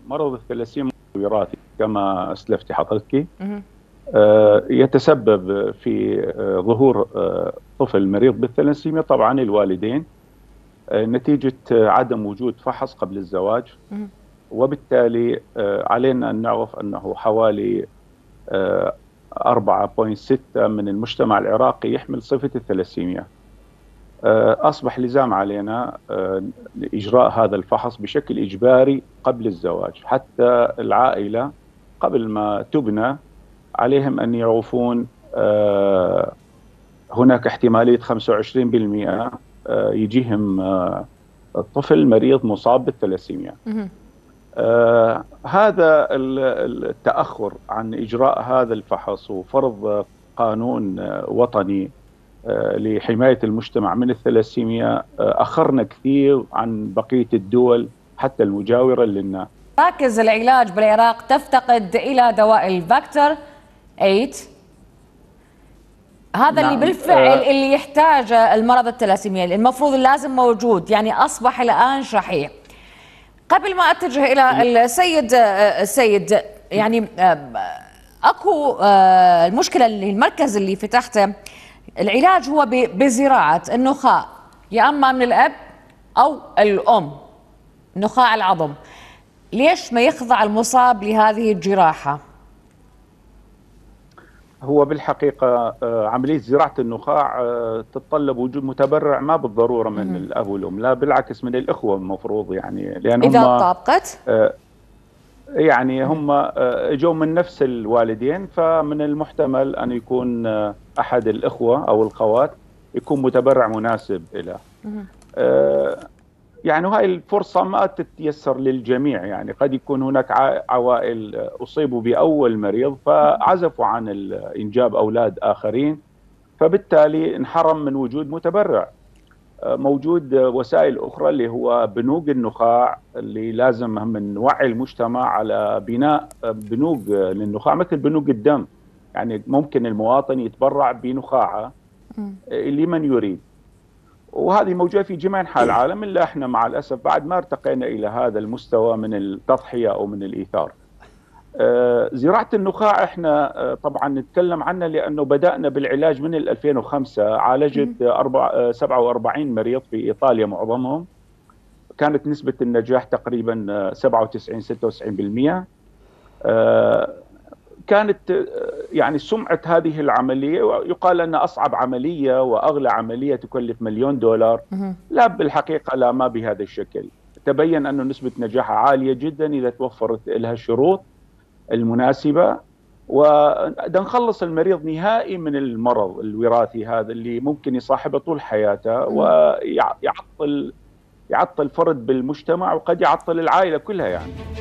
مرض الثلاسيميا وراثي كما أسلفت حضرتك. يتسبب في ظهور طفل مريض بالثلاسيميا، طبعا الوالدين، نتيجة عدم وجود فحص قبل الزواج. وبالتالي علينا أن نعرف أنه حوالي 4.6 من المجتمع العراقي يحمل صفة الثلاسيميا. أصبح لزام علينا إجراء هذا الفحص بشكل إجباري قبل الزواج، حتى العائلة قبل ما تبنى عليهم أن يعرفون هناك احتمالية 25% يجيهم طفل مريض مصاب بالثلاسيميا. هذا التأخر عن إجراء هذا الفحص وفرض قانون وطني لحماية المجتمع من الثلاسيميا أخرنا كثير عن بقية الدول حتى المجاورة لنا. مراكز العلاج بالعراق تفتقد إلى دواء الفاكتور 8، هذا نعم. اللي بالفعل اللي يحتاجه المرضى الثلاسيميا، المفروض لازم موجود، يعني أصبح الآن شحيح. قبل ما أتجه إلى السيد يعني أكو المشكلة اللي المركز اللي فتحته العلاج هو بزراعة النخاع، يا أما من الأب أو الأم، نخاع العظم. ليش ما يخضع المصاب لهذه الجراحة؟ هو بالحقيقة عملية زراعة النخاع تتطلب وجود متبرع ما بالضرورة من الأب والأم، لا بالعكس من الإخوة المفروض، يعني لأن إذا هم طابقت يعني هم اجوا من نفس الوالدين، فمن المحتمل أن يكون أحد الإخوة أو الخوات يكون متبرع مناسب له. يعني هاي الفرصة ما تتيسر للجميع، يعني قد يكون هناك عوائل أصيبوا بأول مريض فعزفوا عن إنجاب أولاد آخرين، فبالتالي انحرم من وجود متبرع. موجود وسائل أخرى اللي هو بنوك النخاع، اللي لازم هم نوعي المجتمع على بناء بنوك للنخاع مثل بنوك الدم، يعني ممكن المواطن يتبرع بنخاعه لمن يريد، وهذه موجودة في جميع أنحاء العالم، إلا إحنا مع الأسف بعد ما ارتقينا إلى هذا المستوى من التضحية أو من الإيثار. زراعة النخاع احنا طبعا نتكلم عنها لأنه بدأنا بالعلاج من 2005، عالجت 47 مريض في إيطاليا معظمهم، كانت نسبة النجاح تقريبا 97-96%. كانت يعني سمعة هذه العملية، يقال أن أصعب عملية وأغلى عملية تكلف $1,000,000. لا بالحقيقة لا، ما بهذا الشكل. تبين أن نسبة نجاحها عالية جدا إذا توفرت لها الشروط المناسبة، ونخلص المريض نهائي من المرض الوراثي هذا اللي ممكن يصاحبه طول حياته ويعطل فرد بالمجتمع وقد يعطل العائلة كلها يعني.